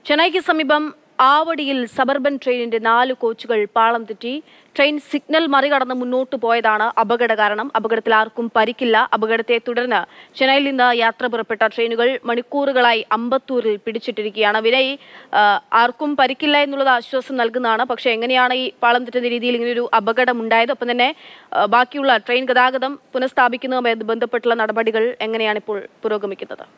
ചെന്നൈക്ക് സമീപം ആവടിയിൽ സബർബൻ ട്രെയിനിന്റെ 4 കോച്ചുകൾ പാളം തെറ്റി. ട്രെയിൻ സിഗ്നൽ മറികടന്ന് മുന്നോട്ട് പോയതാണ് അപകട കാരണം. അപകടത്തിൽ ആർക്കും പരിക്കില്ല. അപകടത്തെ തുടർന്ന് ചെന്നൈയിൽ നിന്ന് യാത്ര പുറപ്പെട്ട ട്രെയിനുകൾ മണിക്കൂറുകളായി അമ്പത്തൂരിൽ പിടിച്ചിട്ടിരിക്കുകയാണ്. വിനയ്, ആർക്കും പരിക്കില്ല എന്നുള്ളത് ആശ്വാസം നൽകുന്നതാണ്. പക്ഷേ എങ്ങനെയാണ് ഈ പാളം തെറ്റുന്ന രീതിയിൽ ഇങ്ങനെയൊരു അപകടം ഉണ്ടായത്? ഒപ്പം തന്നെ ബാക്കിയുള്ള ട്രെയിൻ ഗതാഗതം പുനഃസ്ഥാപിക്കുന്നതുമായി ബന്ധപ്പെട്ടുള്ള നടപടികൾ എങ്ങനെയാണ് ഇപ്പോൾ പുരോഗമിക്കുന്നത്?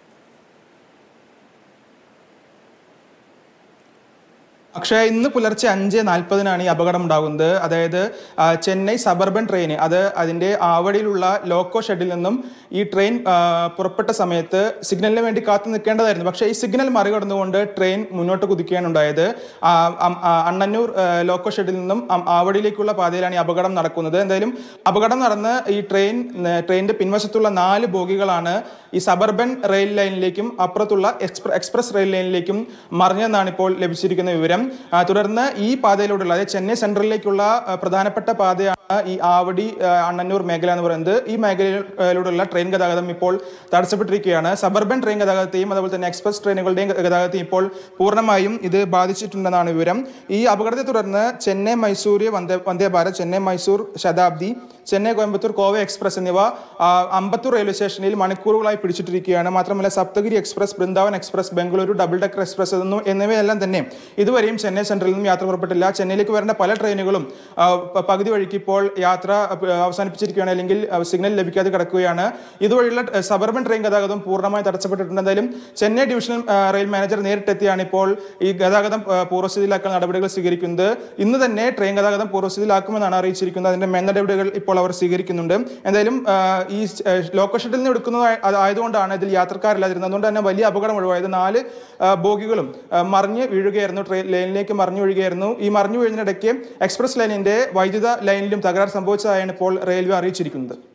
പക്ഷേ ഇന്ന് പുലർച്ചെ 5:40 ഈ അപകടം ഉണ്ടാകുന്നത്. അതായത് ചെന്നൈ സബർബൻ ട്രെയിൻ അതിൻ്റെ ആവടിയിലുള്ള ലോക്കോ ഷെഡിൽ നിന്നും ഈ ട്രെയിൻ പുറപ്പെട്ട സമയത്ത് സിഗ്നലിന് വേണ്ടി കാത്തു നിൽക്കേണ്ടതായിരുന്നു. പക്ഷേ ഈ സിഗ്നൽ മറികടന്നുകൊണ്ട് ട്രെയിൻ മുന്നോട്ട് കുതിക്കുകയാണ് ഉണ്ടായത്. അണ്ണന്നൂർ ലോക്കോ ഷെഡിൽ നിന്നും ആവടിയിലേക്കുള്ള പാതയിലാണ് ഈ അപകടം നടക്കുന്നത്. എന്തായാലും അപകടം നടന്ന് ഈ ട്രെയിനിൻ്റെ പിൻവശത്തുള്ള 4 ബോഗികളാണ് ഈ സബർബൻ റെയിൽ ലൈനിലേക്കും അപ്പുറത്തുള്ള എക്സ്പ്രസ് റെയിൽ ലൈനിലേക്കും മറിഞ്ഞെന്നാണ് ഇപ്പോൾ ലഭിച്ചിരിക്കുന്ന വിവരം. തുടർന്ന് ഈ പാതയിലൂടെയുള്ള അതായത് ചെന്നൈ സെൻട്രലിലേക്കുള്ള പ്രധാനപ്പെട്ട പാതയാണ് ഈ ആവടി അണ്ണന്നൂർ മേഖല എന്ന് പറയുന്നത്. ഈ മേഖലയിലൂടെയുള്ള ട്രെയിൻ ഗതാഗതം ഇപ്പോൾ തടസ്സപ്പെട്ടിരിക്കുകയാണ്. സബർബൻ ട്രെയിൻ ഗതാഗതത്തെയും അതുപോലെ തന്നെ എക്സ്പ്രസ് ട്രെയിനുകളുടെയും ഗതാഗതത്തെയും ഇപ്പോൾ പൂർണ്ണമായും ഇത് ബാധിച്ചിട്ടുണ്ടെന്നാണ് വിവരം. ഈ അപകടത്തെ തുടർന്ന് ചെന്നൈ മൈസൂർ വന്ദേ ഭാരത്, ചെന്നൈ മൈസൂർ ശതാബ്ദി, ചെന്നൈ കോയമ്പത്തൂർ കോവ എക്സ്പ്രസ് എന്നിവ അമ്പത്തൂർ റെയിൽവേ സ്റ്റേഷനിൽ മണിക്കൂറുകളായി പിടിച്ചിട്ടിരിക്കുകയാണ്. മാത്രമല്ല Sapthagiri express, Brindavan express, Bengaluru double decker express എന്നിവയെല്ലാം തന്നെ ഇതുവരെയും ചെന്നൈ സെൻട്രലിൽ നിന്നും യാത്ര പുറപ്പെട്ടില്ല. ചെന്നൈയിലേക്ക് വരേണ്ട പല ട്രെയിനുകളും പകുതി വഴിക്ക് ഇപ്പോൾ യാത്ര അവസാനിപ്പിച്ചിരിക്കുകയാണ്, അല്ലെങ്കിൽ സിഗ്നൽ ലഭിക്കാതെ കിടക്കുകയാണ്. ഇതുവഴിയുള്ള സബർബൻ ട്രെയിൻ ഗതാഗതം പൂർണ്ണമായി തടസ്സപ്പെട്ടിട്ടുണ്ട്. എന്തായാലും ചെന്നൈ ഡിവിഷണൽ റെയിൽ മാനേജർ നേരിട്ടെത്തിയാണ് ഇപ്പോൾ ഈ ഗതാഗതം പൂർവ്വസ്ഥിതിയിലാക്കാൻ നടപടികൾ സ്വീകരിക്കുന്നത്. ഇന്ന് തന്നെ ട്രെയിൻ ഗതാഗതം പൂർവ്വസ്ഥിതിയിലാക്കുമെന്നാണ് അറിയിച്ചിരിക്കുന്നത്. അതിന്റെ മേൽനടപടികൾ ഇപ്പോൾ അവർ സ്വീകരിക്കുന്നുണ്ട്. എന്തായാലും ഈ ലോക്കോ ഷെഡിൽ നിന്ന് എടുക്കുന്നത് ആയതുകൊണ്ടാണ് ഇതിൽ യാത്രക്കാരില്ലാതിരുന്നത്. അതുകൊണ്ട് തന്നെ വലിയ അപകടം ഒഴിവായത്. 4 ബോഗികളും മറിഞ്ഞ് വീഴുകയായിരുന്നു, ട്രെയിൻ ലൈനിലേക്ക് മറിഞ്ഞു വീഴുകയായിരുന്നു. ഈ മറിഞ്ഞു വീഴുന്നതിനിടയ്ക്ക് എക്സ്പ്രസ് ലൈനിന്റെ വൈദ്യുത ലൈനിലും തകരാർ സംഭവിച്ചതായാണ് ഇപ്പോൾ റെയിൽവേ അറിയിച്ചിരിക്കുന്നത്.